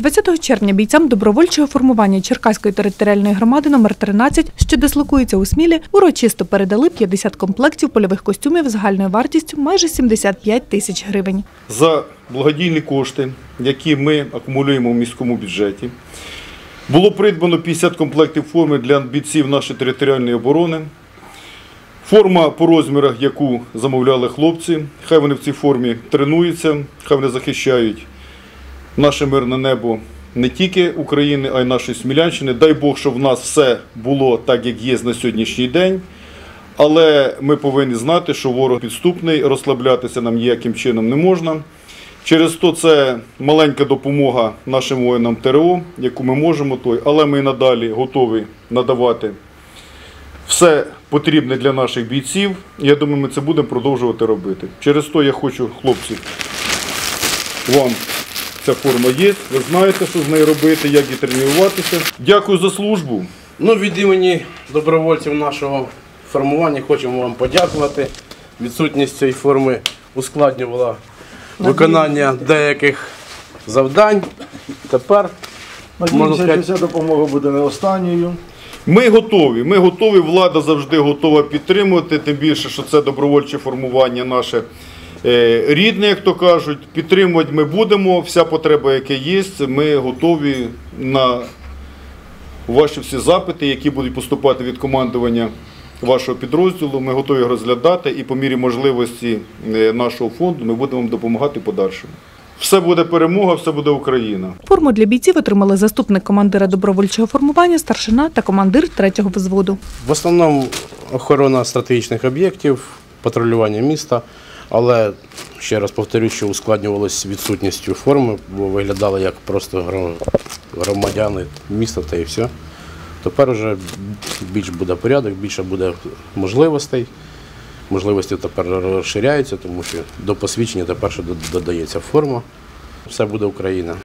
20 червня бійцям добровольчого формування Черкаської територіальної громади номер 13, що дислокується у Смілі, урочисто передали 50 комплектів польових костюмів загальною вартістю майже 75 тисяч гривень. За благодійні кошти, які ми акумулюємо в міському бюджеті, було придбано 50 комплектів форми для бійців нашої територіальної оборони. Форма по розмірах, яку замовляли хлопці, хай вони в цій формі тренуються, хай вони захищають наше мирне небо не тільки України, а й нашої Смілянщини. Дай Бог, щоб в нас все було так, як є на сьогоднішній день. Але ми повинні знати, що ворог підступний, розслаблятися нам ніяким чином не можна. Через то це маленька допомога нашим воїнам ТРО, яку ми можемо, але ми і надалі готові надавати все потрібне для наших бійців. Я думаю, ми це будемо продовжувати робити. Через то я хочу, хлопці, вам ця форма є, ви знаєте, що з нею робити, як її тренуватися. Дякую за службу. Від імені добровольців нашого формування хочемо вам подякувати. Відсутність цієї форми ускладнювала виконання деяких завдань. Тепер, надіємося, що ця допомога буде не останньою. Ми готові, влада завжди готова підтримувати, тим більше, що це добровольче формування наше рідне, як то кажуть. Підтримувати ми будемо, вся потреба, яка є, ми готові на ваші всі запити, які будуть поступати від командування вашого підрозділу. Ми готові розглядати і по мірі можливості нашого фонду ми будемо вам допомагати подальшому. Все буде перемога, все буде Україна. Форму для бійців отримали заступник командира добровольчого формування, старшина та командир 3-го взводу. В основному охорона стратегічних об'єктів, патрулювання міста, але, ще раз повторюю, що ускладнювалося відсутністю форми, бо виглядали як просто громадяни міста та і все. Тепер вже більш буде порядок, більше буде можливостей. Можливості тепер розширяються, тому що до посвідчення тепер ще додається форма. Все буде Україна.